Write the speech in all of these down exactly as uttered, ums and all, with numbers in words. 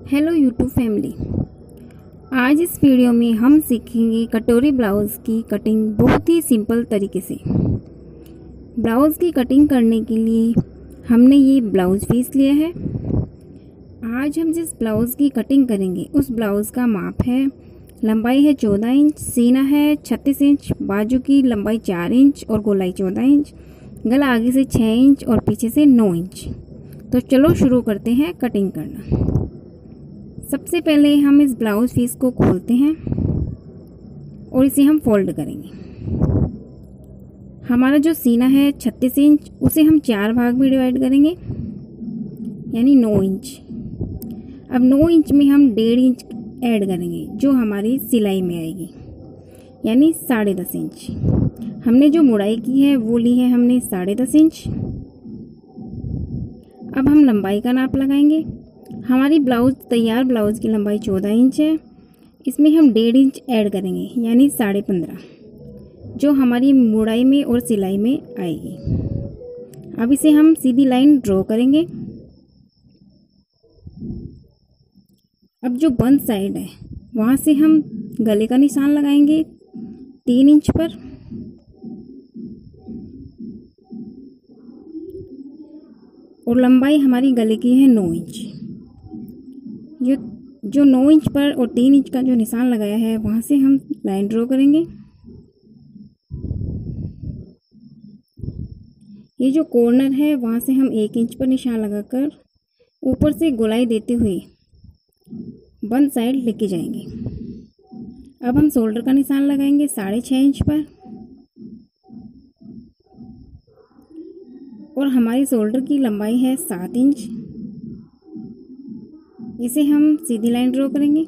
Hello YouTube family. आज इस video में हम सीखेंगे कटोरी ब्लाउज़ की कटिंग बहुत ही सिंपल तरीके से। ब्लाउज़ की कटिंग करने के लिए हमने ये ब्लाउज़ पीस लिया है। आज हम जिस ब्लाउज़ की कटिंग करेंगे उस ब्लाउज़ का माप है, लंबाई है चौदह इंच, सीना है छत्तीस इंच, बाजू की लंबाई चार इंच और गोलाई चौदह इंच, गला आगे से छः इंच और पीछे से नौ इंच। तो चलो शुरू करते हैं कटिंग करना। सबसे पहले हम इस ब्लाउज़ पीस को खोलते हैं और इसे हम फोल्ड करेंगे। हमारा जो सीना है छत्तीस इंच, उसे हम चार भाग में डिवाइड करेंगे यानी नौ इंच। अब नौ इंच में हम डेढ़ इंच ऐड करेंगे जो हमारी सिलाई में आएगी यानी साढ़े दस इंच। हमने जो मोड़ाई की है वो ली है हमने साढ़े दस इंच। अब हम लंबाई का नाप लगाएंगे। हमारी ब्लाउज़ तैयार ब्लाउज़ की लंबाई चौदह इंच है, इसमें हम डेढ़ इंच ऐड करेंगे यानी साढ़े पंद्रह, जो हमारी मोड़ाई में और सिलाई में आएगी। अब इसे हम सीधी लाइन ड्रॉ करेंगे। अब जो बंद साइड है वहाँ से हम गले का निशान लगाएंगे तीन इंच पर। और लंबाई हमारी गले की है नौ इंच। ये जो नौ इंच पर और तीन इंच का जो निशान लगाया है वहाँ से हम लाइन ड्रॉ करेंगे। ये जो कॉर्नर है वहाँ से हम एक इंच पर निशान लगाकर ऊपर से गोलाई देते हुए बंद साइड लेके जाएंगे। अब हम शोल्डर का निशान लगाएंगे साढ़े छः इंच पर और हमारी शोल्डर की लंबाई है सात इंच। इसे हम सीधी लाइन ड्रॉ करेंगे।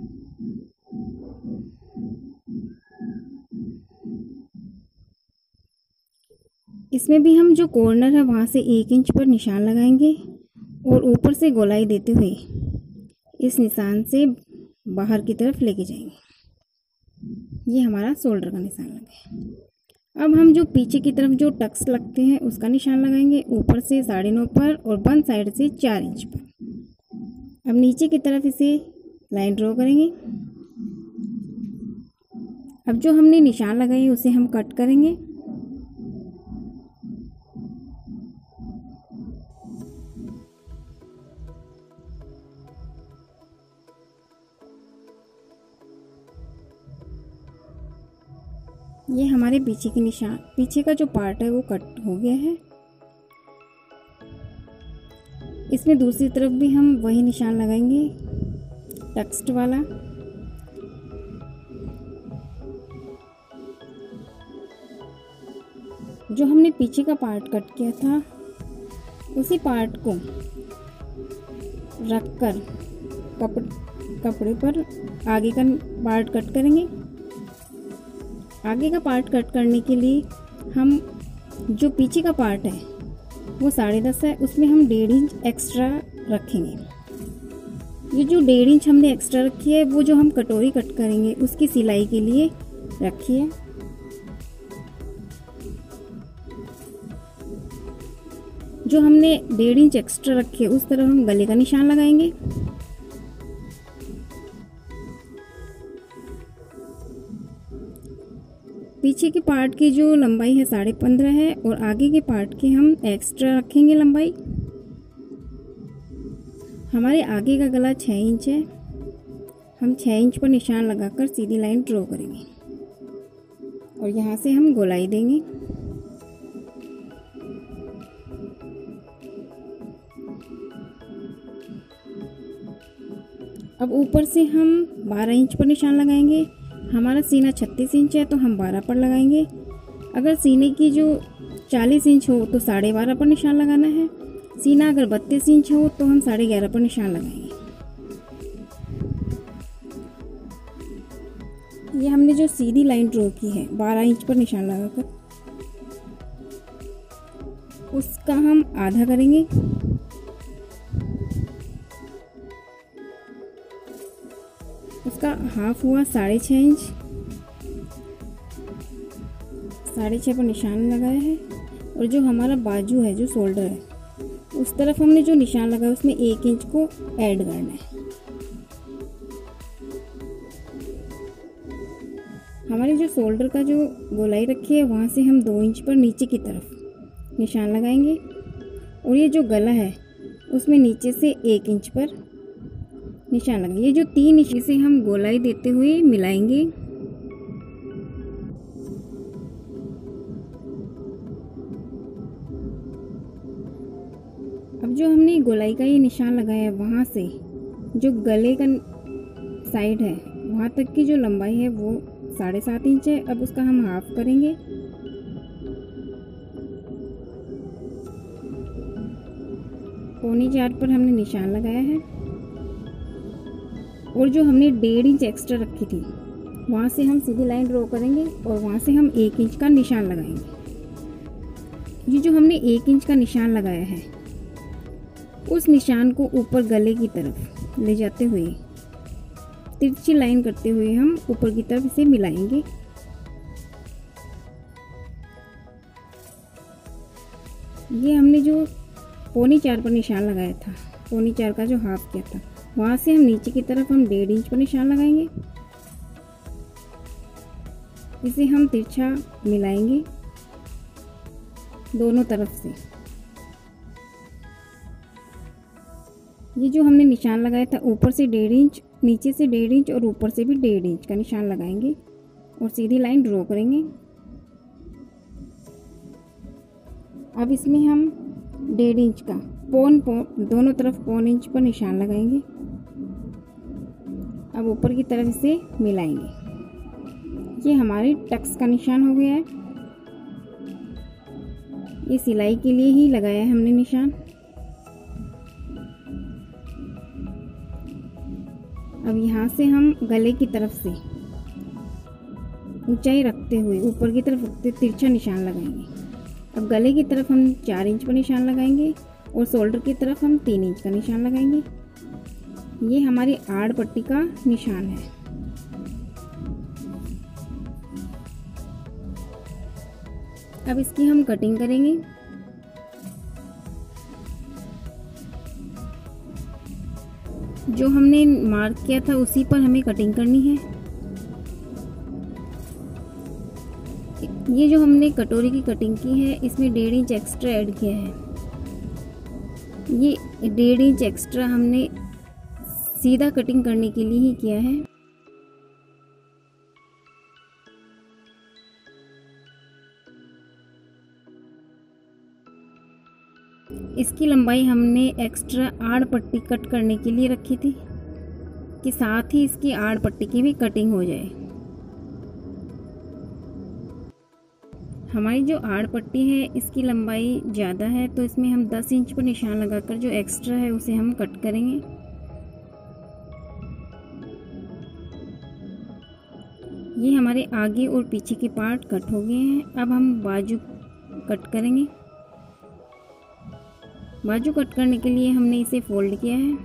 इसमें भी हम जो कॉर्नर है वहाँ से एक इंच पर निशान लगाएंगे और ऊपर से गोलाई देते हुए इस निशान से बाहर की तरफ लेके जाएंगे। ये हमारा शोल्डर का निशान लगा है। अब हम जो पीछे की तरफ जो टक्स लगते हैं उसका निशान लगाएंगे ऊपर से साढ़े नौ पर और बंद साइड से चार इंच पर। अब नीचे की तरफ इसे लाइन ड्रॉ करेंगे। अब जो हमने निशान लगाए उसे हम कट करेंगे। ये हमारे पीछे की निशान पीछे का जो पार्ट है वो कट हो गया है। इसमें दूसरी तरफ भी हम वही निशान लगाएंगे टेक्स्ट वाला। जो हमने पीछे का पार्ट कट किया था उसी पार्ट को रखकर कपड़े कपड़े पर आगे का पार्ट कट करेंगे। आगे का पार्ट कट करने के लिए हम जो पीछे का पार्ट है वो साढ़े दस है, उसमें हम डेढ़ इंच एक्स्ट्रा रखेंगे। ये जो डेढ़ इंच हमने एक्स्ट्रा रखी है वो जो हम कटोरी कट करेंगे उसकी सिलाई के लिए रखी है। जो हमने डेढ़ इंच एक्स्ट्रा रखी है उस तरफ हम गले का निशान लगाएंगे। पीछे के पार्ट की जो लंबाई है साढ़े पंद्रह है और आगे के पार्ट की हम एक्स्ट्रा रखेंगे लंबाई। हमारे आगे का गला छः इंच है, हम छः इंच पर निशान लगाकर सीधी लाइन ड्रॉ करेंगे और यहाँ से हम गोलाई देंगे। अब ऊपर से हम बारह इंच पर निशान लगाएंगे। हमारा सीना छत्तीस इंच है तो हम बारह पर लगाएंगे। अगर सीने की जो चालीस इंच हो तो साढ़े बारह पर निशान लगाना है। सीना अगर बत्तीस इंच हो तो हम साढ़े ग्यारह पर निशान लगाएंगे। ये हमने जो सीधी लाइन ड्रॉ की है बारह इंच पर निशान लगाकर उसका हम आधा करेंगे। उसका हाफ हुआ साढ़े छः इंच। साढ़े छः पर निशान लगाया है और जो हमारा बाजू है जो शोल्डर है उस तरफ हमने जो निशान लगाया उसमें एक इंच को ऐड करना है। हमारे जो शोल्डर का जो गोलाई रखी है वहाँ से हम दो इंच पर नीचे की तरफ निशान लगाएंगे और ये जो गला है उसमें नीचे से एक इंच पर निशान लगाएंगे। ये जो तीन इंच से हम गोलाई देते हुए मिलाएंगे। अब जो हमने गोलाई का ये निशान लगाया है वहाँ से जो गले का साइड है वहाँ तक की जो लंबाई है वो साढ़े सात इंच है। अब उसका हम हाफ करेंगे। पौनी चार पर हमने निशान लगाया है और जो हमने डेढ़ इंच एक्स्ट्रा रखी थी वहाँ से हम सीधी लाइन ड्रॉ करेंगे और वहाँ से हम एक इंच का निशान लगाएंगे। ये जो हमने एक इंच का निशान लगाया है उस निशान को ऊपर गले की तरफ ले जाते हुए तिरछी लाइन करते हुए हम ऊपर की तरफ इसे मिलाएंगे। ये हमने जो पौनी चार पर निशान लगाया था, पौनी चार का जो हाफ किया था वहाँ से हम नीचे की तरफ हम डेढ़ इंच पर निशान लगाएंगे। इसे हम तिरछा मिलाएंगे दोनों तरफ से। ये जो हमने निशान लगाया था ऊपर से डेढ़ इंच, नीचे से डेढ़ इंच और ऊपर से भी डेढ़ इंच का निशान लगाएंगे और सीधी लाइन ड्रॉ करेंगे। अब इसमें हम डेढ़ इंच का पौन पौन दोनों तरफ पौन इंच पर निशान लगाएंगे। अब ऊपर की तरफ इसे मिलाएंगे। ये हमारी टक्स का निशान हो गया है। ये सिलाई के लिए ही लगाया है हमने निशान। अब यहाँ से हम गले की तरफ से ऊंचाई रखते हुए ऊपर की तरफ रखते तिरछा निशान लगाएंगे। अब गले की तरफ हम चार इंच पर निशान लगाएंगे और शोल्डर की तरफ हम तीन इंच का निशान लगाएंगे। ये हमारी आड़ पट्टी का निशान है। अब इसकी हम कटिंग करेंगे। जो हमने मार्क किया था उसी पर हमें कटिंग करनी है। ये जो हमने कटोरी की कटिंग की है इसमें डेढ़ इंच एक्स्ट्रा ऐड किया है। ये डेढ़ इंच एक्स्ट्रा हमने सीधा कटिंग करने के लिए ही किया है। इसकी लंबाई हमने एक्स्ट्रा आड़ पट्टी कट करने के लिए रखी थी कि साथ ही इसकी आड़ पट्टी की भी कटिंग हो जाए। हमारी जो आड़ पट्टी है इसकी लंबाई ज़्यादा है तो इसमें हम दस इंच पर निशान लगाकर जो एक्स्ट्रा है उसे हम कट करेंगे। ये हमारे आगे और पीछे के पार्ट कट हो गए हैं। अब हम बाजू कट करेंगे। बाजू कट करने के लिए हमने इसे फोल्ड किया है।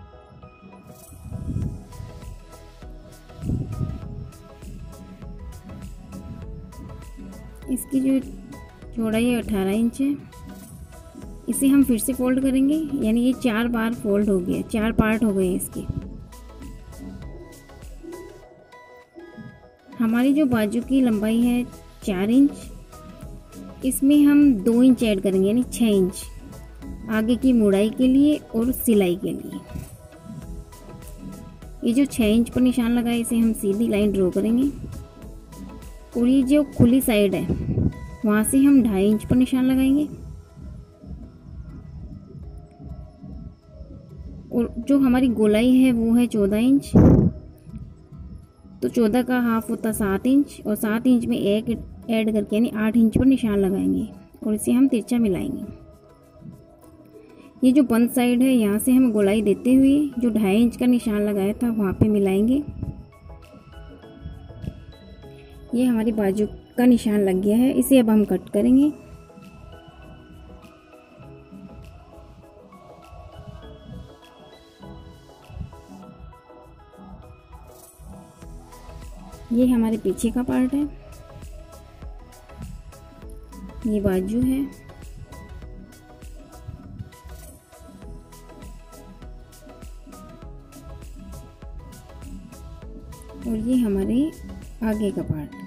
इसकी जो चौड़ाई है अठारह इंच है। इसे हम फिर से फोल्ड करेंगे, यानी ये चार बार फोल्ड हो गया, चार पार्ट हो गए इसके। हमारी जो बाजू की लंबाई है चार इंच, इसमें हम दो इंच ऐड करेंगे यानी छः इंच आगे की मुड़ाई के लिए और सिलाई के लिए। ये जो छः इंच पर निशान लगा है इसे हम सीधी लाइन ड्रॉ करेंगे और ये जो खुली साइड है वहाँ से हम ढाई इंच पर निशान लगाएंगे और जो हमारी गोलाई है वो है चौदह इंच, तो चौदह का हाफ होता सात इंच और सात इंच में एक ऐड करके यानी आठ इंच पर निशान लगाएंगे और इसे हम तिरछा मिलाएंगे। ये जो बंद साइड है यहाँ से हम गोलाई देते हुए जो ढाई इंच का निशान लगाया था वहाँ पे मिलाएंगे। ये हमारी बाजू का निशान लग गया है। इसे अब हम कट करेंगे। ये हमारे पीछे का पार्ट है, ये बाजू है। और ये हमारे आगे का पार्ट।